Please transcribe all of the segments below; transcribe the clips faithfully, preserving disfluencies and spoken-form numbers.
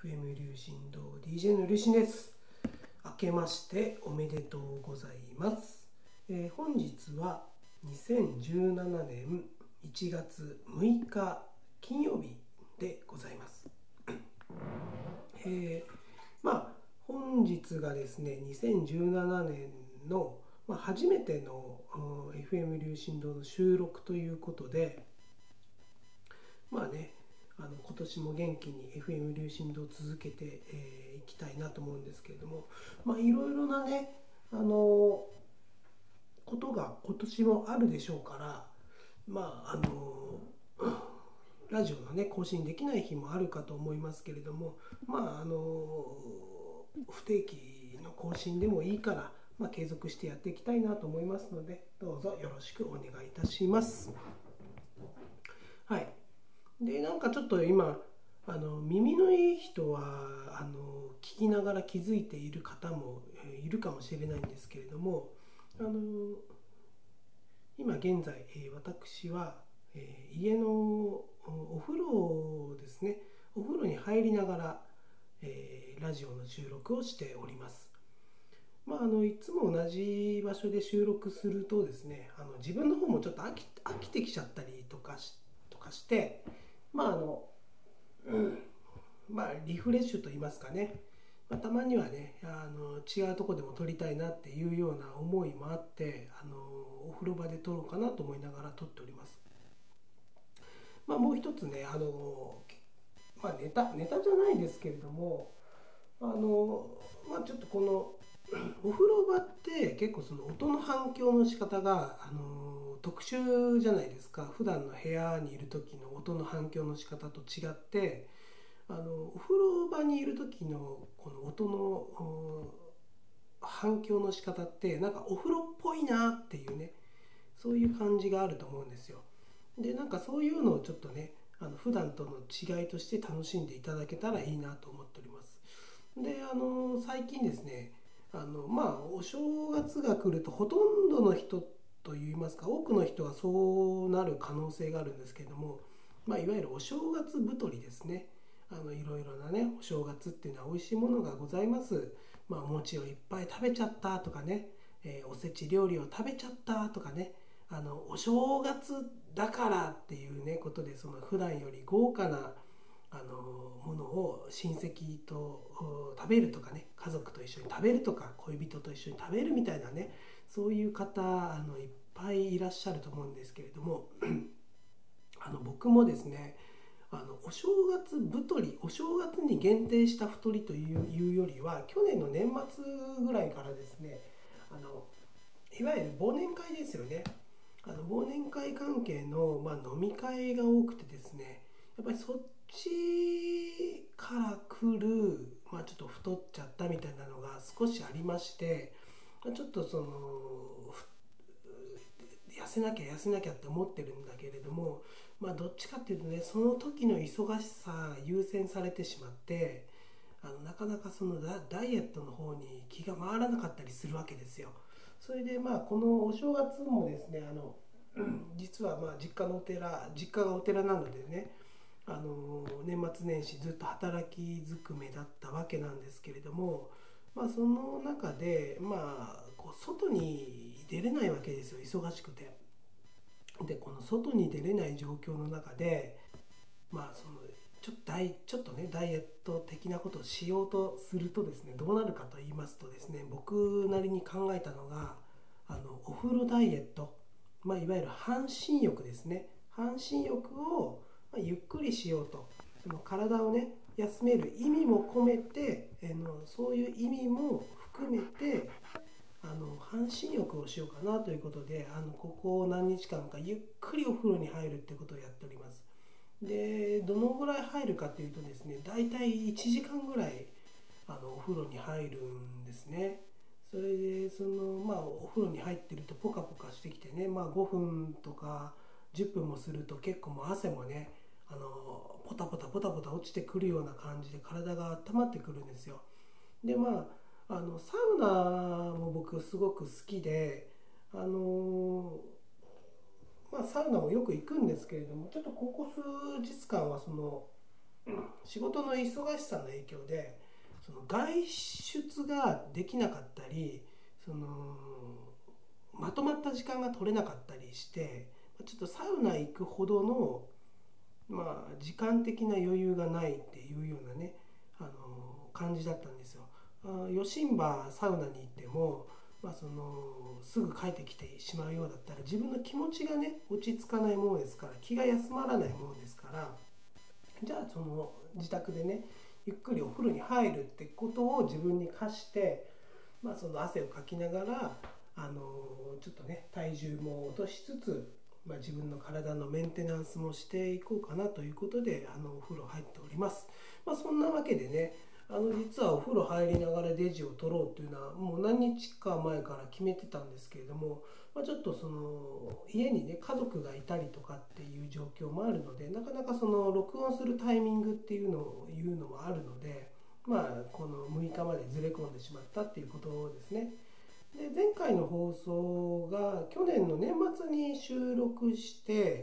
エフエム 流進堂 ディージェー の流進です。明けましておめでとうございます。えー、本日はにせんじゅうななねんいちがつむいか金曜日でございます。えー、まあ本日がですねにせんじゅうななねんの、まあ、初めての エフエム 流進堂の収録ということで、まあねあの今年も元気に エフエム 流進堂を続けてい、えー、きたいなと思うんですけれども、まあいろいろなねあのことが今年もあるでしょうから、まああのラジオのね更新できない日もあるかと思いますけれども、まああの不定期の更新でもいいから、まあ、継続してやっていきたいなと思いますので、どうぞよろしくお願いいたします。はい。でなんかちょっと今あの耳のいい人はあの聞きながら気づいている方もいるかもしれないんですけれども、あの今現在私は家のお風呂ですねお風呂に入りながらラジオの収録をしております。まあ、あのいつも同じ場所で収録するとですねあの自分の方もちょっと飽き、飽きてきちゃったりとかし、とかしてまああのうんまあリフレッシュと言いますかね、まあ、たまにはねあの違うとこでも撮りたいなっていうような思いもあってあのお風呂場で撮ろうかなと思いながら撮っております。まあ、もう一つねあの、まあ、ネタネタじゃないですけれどもあの、まあ、ちょっとこのお風呂場って結構その音の反響の仕方があの特殊じゃないですか。普段の部屋にいる時の音の反響の仕方と違ってあのお風呂場にいる時のこの音の反響の仕方ってなんかお風呂っぽいなっていうねそういう感じがあると思うんですよ。でなんかそういうのをちょっとねあの普段との違いとして楽しんでいただけたらいいなと思っております。であの最近ですねあのまあお正月が来るとほとんどの人といいますか多くの人がそうなる可能性があるんですけれども、まあ、いわゆるお正月太りですね。あのいろいろなねお正月っていうのは美味しいものがございます。まあ、お餅をいっぱい食べちゃったとかね、えー、おせち料理を食べちゃったとかねあのお正月だからっていうねことでその普段より豪華なあのものを親戚と食べるとかね家族と一緒に食べるとか恋人と一緒に食べるみたいなねそういう方あのいっぱいいらっしゃると思うんですけれどもあの僕もですねあのお正月太りお正月に限定した太りというよりは去年の年末ぐらいからですねあのいわゆる忘年会ですよね。あの忘年会関係の、まあ、飲み会が多くてですねやっぱりそっちから来る、まあ、ちょっと太っちゃったみたいなのが少しありましてちょっとその痩せなきゃ痩せなきゃって思ってるんだけれども、まあ、どっちかっていうとねその時の忙しさが優先されてしまってあのなかなかそのダイエットの方に気が回らなかったりするわけですよ。それでまあこのお正月もですねあの実はまあ実家のお寺実家がお寺なのでねあの年末年始ずっと働きずくめだったわけなんですけれども、まあ、その中でまあこう外に出れないわけですよ忙しくて。でこの外に出れない状況の中でまあそのちょっとダイちょっとねダイエット的なことをしようとするとですねどうなるかと言いますとですね僕なりに考えたのがあのお風呂ダイエット、まあ、いわゆる半身浴ですね。半身浴をまあゆっくりしようとその体をね休める意味も込めてあのそういう意味も含めてあの半身浴をしようかなということであのここ何日間かゆっくりお風呂に入るってことをやっております。でどのぐらい入るかというとですねだいたいいちじかんぐらいあのお風呂に入るんですね。それでそのまあお風呂に入ってるとポカポカしてきてね、まあ、ごふんとかじゅっぷんもすると結構もう汗もねあのポタポタポタポタ落ちてくるような感じで体が温まってくるんですよ。でまああのサウナも僕すごく好きであのまあサウナもよく行くんですけれどもちょっとここ数日間はその仕事の忙しさの影響でその外出ができなかったり、そのまとまった時間が取れなかったりして、ちょっとサウナ行くほどの、まあ、時間的な余裕がないっていうようなね、あの感じだったんですよ。余震波サウナに行っても、まあ、そのすぐ帰ってきてしまうようだったら自分の気持ちがね落ち着かないものですから、気が休まらないものですから、じゃあその自宅でねゆっくりお風呂に入るってことを自分に課して、まあ、その汗をかきながらあのちょっとね体重も落としつつ、まあ、自分の体のメンテナンスもしていこうかなということであのお風呂入っております。まあ、そんなわけでね、あの実はお風呂入りながらデジを取ろうっていうのはもう何日か前から決めてたんですけれども、まあ、ちょっとその家にね家族がいたりとかっていう状況もあるので、なかなかその録音するタイミングっていうのを言うのもあるので、まあこのむいかまでずれ込んでしまったっていうことですね。で前回の放送が去年の年末に収録して、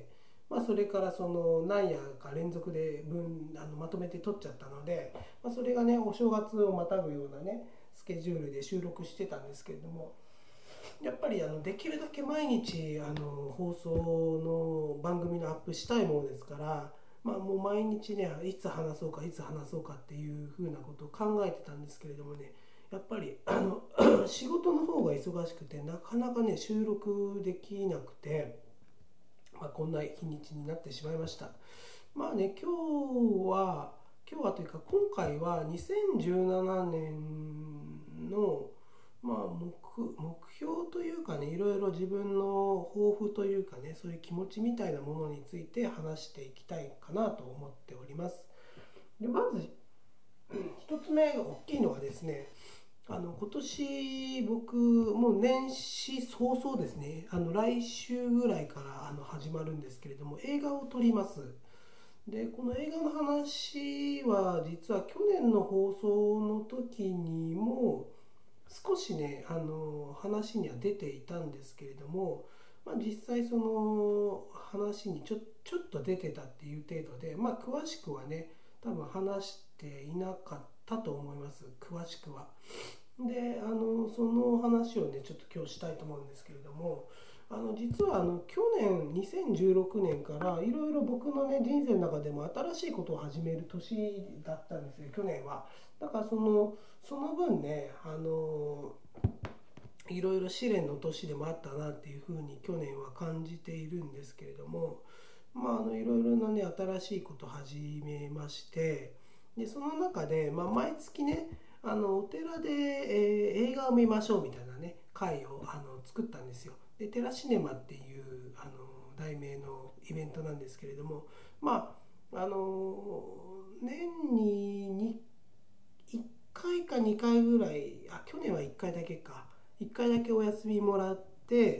まあ、それからその何夜か連続で分あのまとめて撮っちゃったので、まあ、それがねお正月をまたぐようなねスケジュールで収録してたんですけれども、やっぱりあのできるだけ毎日あの放送の番組のアップしたいものですから、まあ、もう毎日ねいつ話そうかいつ話そうかっていうふうなことを考えてたんですけれどもね、やっぱりあの仕事の方が忙しくてなかなかね収録できなくて、まあ、こんな日にちになってしまいました。まあね、今日は今日はというか今回はにせんじゅうななねんの、まあ、目, 目標というかね、いろいろ自分の抱負というかね、そういう気持ちみたいなものについて話していきたいかなと思っております。でまず一つ目が大きいのはですね、あの今年僕もう年始早々ですね、あの来週ぐらいからあの始まるんですけれども、映画を撮ります。でこの映画の話は実は去年の放送の時にも少しねあの話には出ていたんですけれども、まあ、実際その話にちょ、ちょっと出てたっていう程度で、まあ、詳しくはね多分話していなかったと思います、詳しくは。であのその話をねちょっと今日したいと思うんですけれども、あの実はあの去年にせんじゅうろくねんからいろいろ僕のね人生の中でも新しいことを始める年だったんですよ、去年は。だからそのその分ねあのいろいろ試練の年でもあったなっていうふうに去年は感じているんですけれども、まああのいろいろなね新しいことを始めまして、でその中で、まあ、毎月ねあのお寺で、えー映画を見ましょうみたいなね会をあの作ったんですよ。でテラシネマっていうあの題名のイベントなんですけれども、まああの年にいっかいかにかいぐらい、あ去年はいっかいだけか、いっかいだけお休みもらって、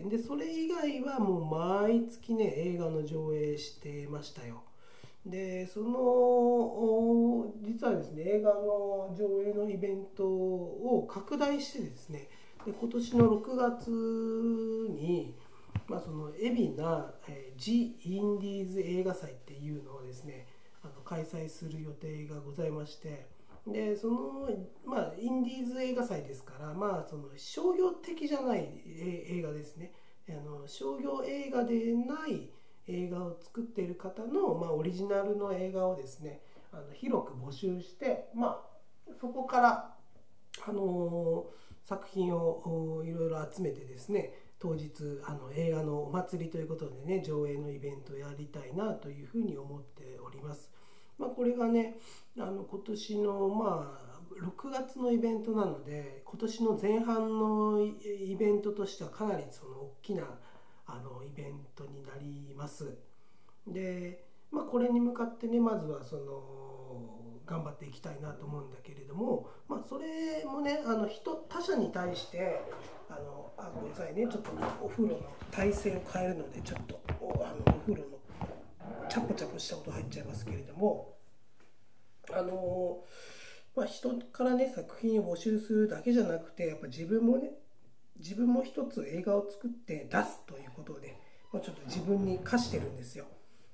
でそれ以外はもう毎月ね映画の上映してましたよ。でその実はですね映画の上映のイベントを拡大してですね、で今年のろくがつに、まあ、その海老名、えー、ジ・インディーズ映画祭っていうのをですねあの開催する予定がございまして、でその、まあ、インディーズ映画祭ですから、まあ、その商業的じゃない映画ですね、あの商業映画でない映画を作っている方の、まあ、オリジナルの映画をですねあの広く募集して、まあ、そこから、あのー、作品をいろいろ集めてですね当日あの映画のお祭りということでね上映のイベントをやりたいなというふうに思っております。まあ、これがねあの今年のまあろくがつのイベントなので、今年の前半のイベントとしてはかなりその大きなあのイベントになります。で、まあ、これに向かってねまずはその頑張っていきたいなと思うんだけれども、まあ、それもねあの人他者に対してあのあごめんなさいねちょっとお風呂の体勢を変えるのでちょっとおあのお風呂のチャポチャポした音入っちゃいますけれども、あのまあ、人からね作品を募集するだけじゃなくてやっぱ自分もね自分も一つ映画を作って出すということで、まあ、ちょっと自分に課してるんですよ。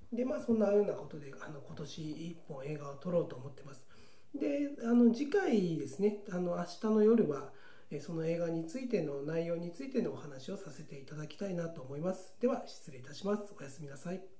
でまあそんなようなことであの今年いっぽん映画を撮ろうと思ってます。であの次回ですね、あの明日の夜はその映画についての内容についてのお話をさせていただきたいなと思います。では失礼いたします。おやすみなさい。